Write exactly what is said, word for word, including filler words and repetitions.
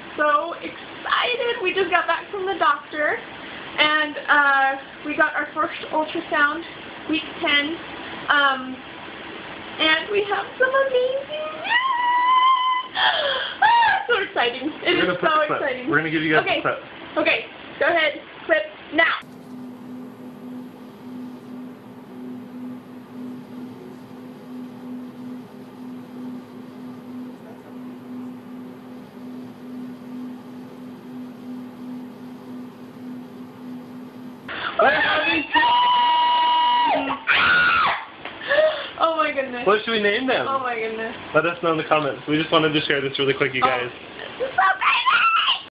so excited. We just got back from the doctor, and uh, we got our first ultrasound, week ten, um, and we have some amazing news. Ah, so exciting. It is so exciting. We're going to give you guys okay. the clip. Okay, go ahead. Clip now. Oh my goodness. What should we name them? Oh my goodness. Let us know in the comments. We just wanted to share this really quick, you guys. Oh.